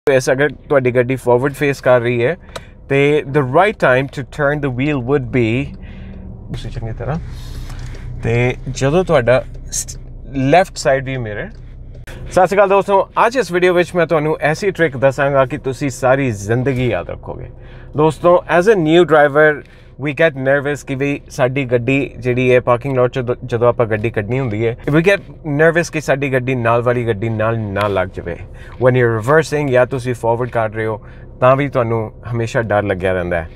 इस अगर तुहाडी गड्डी फॉरवर्ड फेस कर रही है तो the right time to turn the wheel would be उसी चंगी तरह तो जदों तुहाडा लैफ्ट साइड व्यू मिरर। सत श्री अकाल दोस्तों, आज इस वीडियो में मैं तुहानू ऐसी ट्रिक दसांगा कि तुसी सारी जिंदगी याद रखोगे। दोस्तों as a new driver we get nervous कि भी साडी गड्डी जिहड़ी है पार्किंग लॉट च जदों आपां गड्डी कड्ढनी हुंदी है वी गैट नर्वस कि साडी गड्डी नाल वाली गड्डी नाल ना लग जाए। व्हेन यू रिवर्सिंग या तुसी फॉरवर्ड कर रहे हो तां भी तुहानू हमेशा डर लग्या रहिंदा है।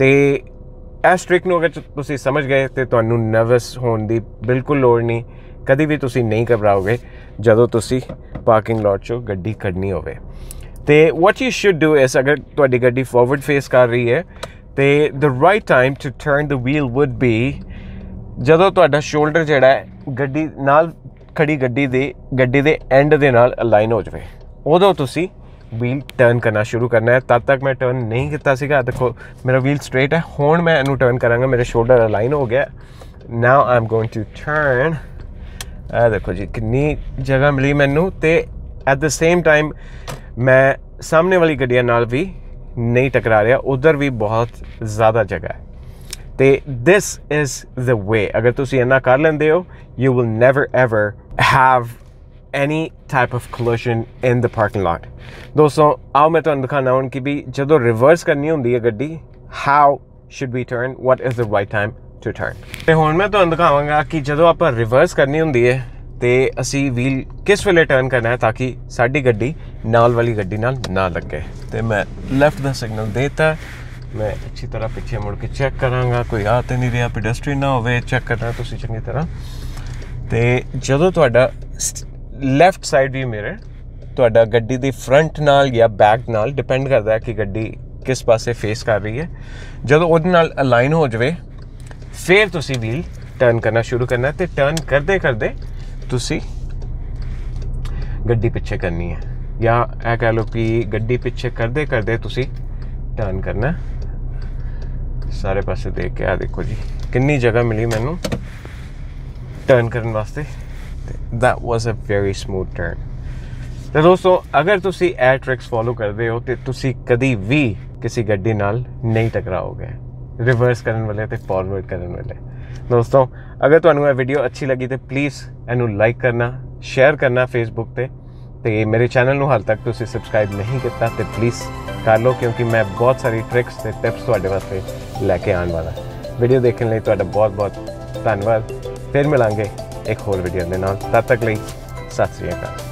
तो इस ट्रिक नूं अगर तुसी समझ गए तो तुहानू नर्वस होने की बिल्कुल लोड़ नहीं, कभी भी तुसी नहीं घबराओगे जदों तुसी पार्किंग लॉट चों गड्डी कड्ढनी होवे। तो what you should do is अगर तुहाडी गड्डी फॉरवर्ड फेस कर रही है तो the right time to turn the wheel would be जदों तुहाडा शोल्डर जिहड़ा है गड्डी नाल खड़ी गड्डी दे एंड दे नाल अलाइन हो जाए, उदों तुसी व्हील टर्न करना शुरू करना है। तद तक मैं टर्न नहीं किया सीगा, देखो मेरा व्हील स्ट्रेट है, हुण मैं इनू टर्न करांगा, मेरे शोल्डर अलाइन हो गया। Now I am going to turn. देखो जी कितनी जगह मिली मैनू, तो एट द सेम टाइम मैं सामने वाली गड्डियां नाल भी नहीं टकरा रहा, उधर भी बहुत ज़्यादा जगह है। तो दिस इज़ द वे, अगर तुसी इन्ना कर लेंदे हो you will never ever have any type of collision in the parking lot. दोस्तों आओ मैं तुहानू दिखाना हूँ कि भी जदों रिवर्स करनी होंदी है गड्डी how should we turn, what is the right time to turn. तो हुण मैं तुहानू दिखावांगा कि जदों आपां रिवर्स करनी होंदी है तो असी व्हील किस वेले टर्न करना है ताकि साडी गड्डी नाल वाली गड्डी नाल ना लगे। तो मैं लैफ्ट का सिग्नल देता, मैं अच्छी तरह पीछे मुड़ के चेक करांगा कोई आ तो नहीं रहा, पेडेस्ट्रियन ना होवे, चेक करना तुसी चंगी तरह। तो जदों तुहाडा लैफ्ट साइड व्यू मिरर तुहाडा गड्डी दी फ्रंट नाल या बैक नाल डिपेंड करता है कि गड्डी किस पासे फेस कर रही है, जदों उहदे नाल अलाइन हो जाए फिर तुसी व्हील टर्न करना शुरू करना है। तो टर्न करते करते तुसी गड्डी पिछे करनी है, या ऐ कह लो कि गड्डी पिछे करते करते तुसी टर्न करना है। सारे पासे देख के आ देखो जी कितनी जगह मिली मैनू टर्न करने वास्ते। That was a very smooth turn. तो दोस्तों अगर तुसी ए ट्रिक्स फॉलो करते हो तो तुसी कभी भी किसी गड्डी नाल नहीं टकराओगे, रिवर्स करने वाले तो फॉरवर्ड करने वाले। दोस्तों अगर तुहानू वीडियो अच्छी लगी तो प्लीज़ इनू लाइक करना, शेयर करना फेसबुक पे। तो मेरे चैनल नू हाल तक तुसी सबसक्राइब नहीं किया तो प्लीज़ कर लो, क्योंकि मैं बहुत सारी ट्रिक्स ते टिप्स तुहाडे वास्ते लैके आने वाला। वीडियो देखने लिए तुहाडा बहुत बहुत धन्यवाद। फिर मिलांगे एक होर वीडियो के नाल, तद तक लिए सत श्री अकाल।